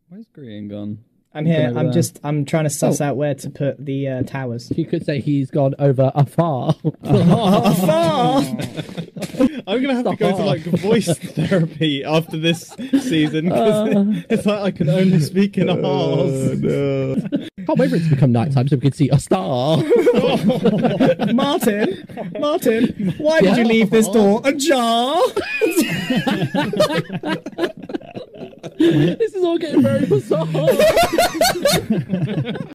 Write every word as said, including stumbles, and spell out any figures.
Where's Green gone? I'm here. Over I'm there. just. I'm trying to suss Oh. out where to put the uh, towers. You could say he's gone over afar. Afar. I'm gonna have to go to like voice therapy after this season because Uh. it's like I can only speak in a half. no. Can't wait for it to become nighttime so we can see a star. Martin, Martin, why did Yeah? you leave this door ajar? This is all getting very bizarre.